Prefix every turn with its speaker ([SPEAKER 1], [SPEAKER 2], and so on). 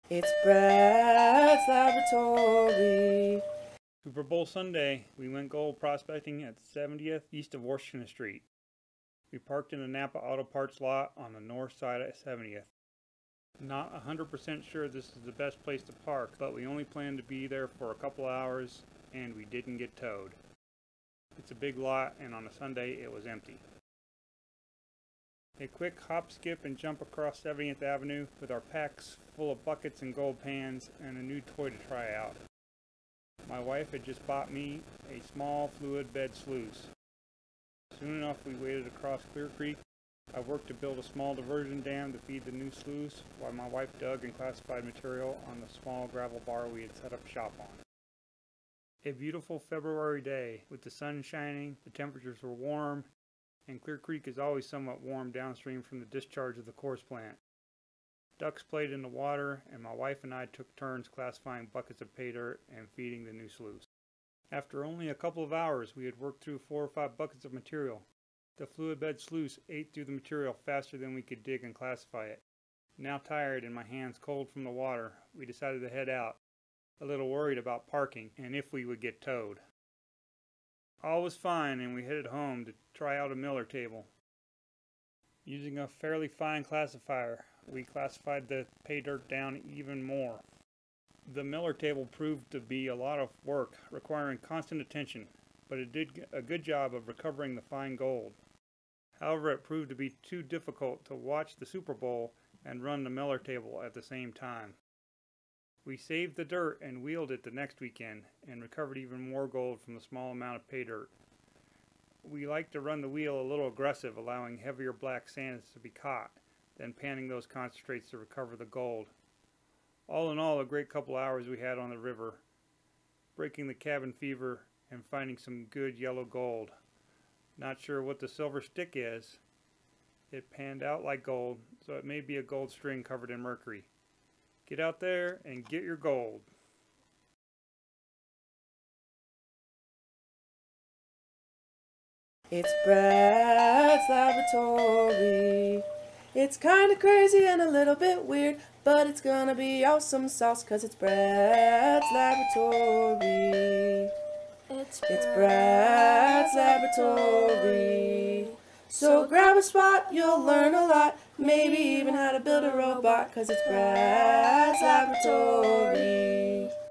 [SPEAKER 1] It's Brad's Laboratory.
[SPEAKER 2] Super Bowl Sunday, we went gold prospecting at 70th east of Washington Street. We parked in the Napa Auto Parts lot on the north side of 70th. Not 100% sure this is the best place to park, but we only planned to be there for a couple hours and we didn't get towed. It's a big lot and on a Sunday it was empty. A quick hop, skip, and jump across 70th Avenue with our packs full of buckets and gold pans and a new toy to try out. My wife had just bought me a small fluid bed sluice. Soon enough we waded across Clear Creek. I worked to build a small diversion dam to feed the new sluice while my wife dug and classified material on the small gravel bar we had set up shop on. A beautiful February day with the sun shining, the temperatures were warm, and Clear Creek is always somewhat warm downstream from the discharge of the coarse plant. Ducks played in the water, and my wife and I took turns classifying buckets of pay dirt and feeding the new sluice. After only a couple of hours, we had worked through 4 or 5 buckets of material. The fluid bed sluice ate through the material faster than we could dig and classify it. Now tired and my hands cold from the water, we decided to head out, a little worried about parking and if we would get towed. All was fine and we headed home to try out a Miller table. Using a fairly fine classifier, we classified the pay dirt down even more. The Miller table proved to be a lot of work, requiring constant attention, but it did a good job of recovering the fine gold. However, it proved to be too difficult to watch the Super Bowl and run the Miller table at the same time. We saved the dirt and wheeled it the next weekend and recovered even more gold from the small amount of pay dirt. We like to run the wheel a little aggressive, allowing heavier black sands to be caught, then panning those concentrates to recover the gold. All in all, a great couple hours we had on the river, breaking the cabin fever and finding some good yellow gold. Not sure what the silver stick is. It panned out like gold, so it may be a gold string covered in mercury. Get out there and get your gold.
[SPEAKER 1] It's Brad's Laboratory. It's kinda crazy and a little bit weird, but it's gonna be awesome sauce, 'cause it's Brad's Laboratory. It's Brad's Laboratory. So grab a spot, you'll learn a lot, maybe even how to build a robot, 'cause it's Brad's Laboratory.